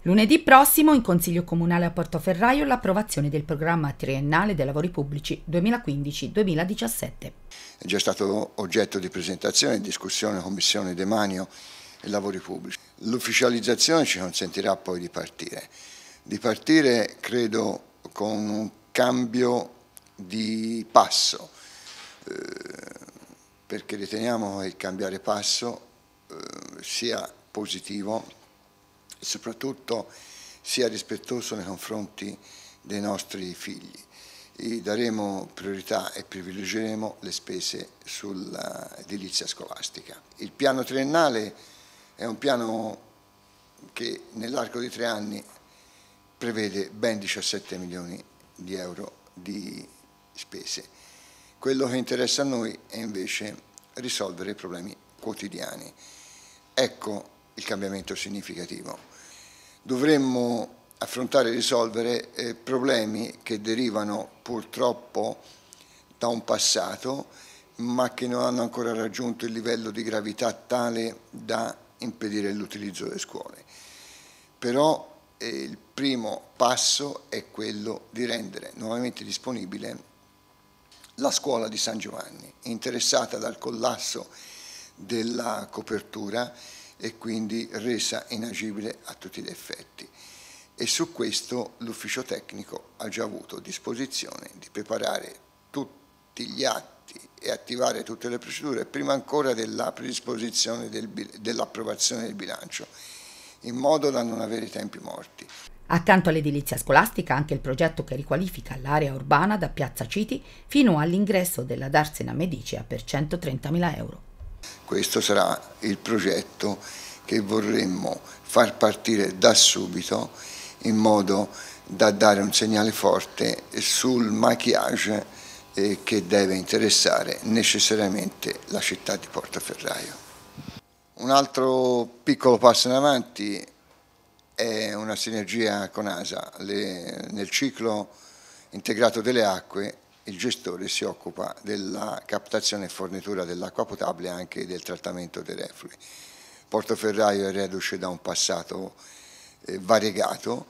Lunedì prossimo in Consiglio Comunale a Portoferraio l'approvazione del programma triennale dei lavori pubblici 2015-2017. È già stato oggetto di presentazione e discussione Commissione Demanio e Lavori Pubblici. L'ufficializzazione ci consentirà poi di partire credo con un cambio di passo, perché riteniamo che il cambiare passo sia positivo e soprattutto sia rispettoso nei confronti dei nostri figli. E daremo priorità e privilegieremo le spese sull'edilizia scolastica. Il piano triennale è un piano che nell'arco di 3 anni prevede ben 17 milioni di euro di spese. Quello che interessa a noi è invece risolvere i problemi quotidiani. Ecco il cambiamento significativo. Dovremmo affrontare e risolvere problemi che derivano purtroppo da un passato, ma che non hanno ancora raggiunto il livello di gravità tale da impedire l'utilizzo delle scuole. Però il primo passo è quello di rendere nuovamente disponibile la scuola di San Giovanni, interessata dal collasso della copertura e quindi resa inagibile a tutti gli effetti. E su questo l'ufficio tecnico ha già avuto disposizione di preparare tutti gli atti e attivare tutte le procedure prima ancora della predisposizione dell'approvazione del bilancio, in modo da non avere tempi morti. Accanto all'edilizia scolastica anche il progetto che riqualifica l'area urbana da Piazza Citi fino all'ingresso della Darsena Medicea per 130.000 euro. Questo sarà il progetto che vorremmo far partire da subito in modo da dare un segnale forte sul maquillage che deve interessare necessariamente la città di Portoferraio. Un altro piccolo passo in avanti è una sinergia con ASA. Nel ciclo integrato delle acque il gestore si occupa della captazione e fornitura dell'acqua potabile e anche del trattamento dei reflui. Portoferraio è reduce da un passato variegato,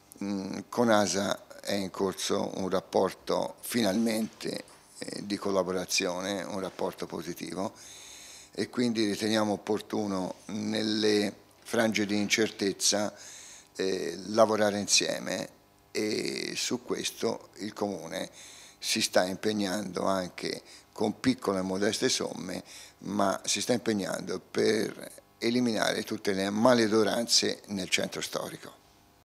con ASA è in corso un rapporto finalmente di collaborazione, un rapporto positivo e quindi riteniamo opportuno nelle frange di incertezza lavorare insieme e su questo il Comune si sta impegnando anche con piccole e modeste somme, ma si sta impegnando per eliminare tutte le maledoranze nel centro storico.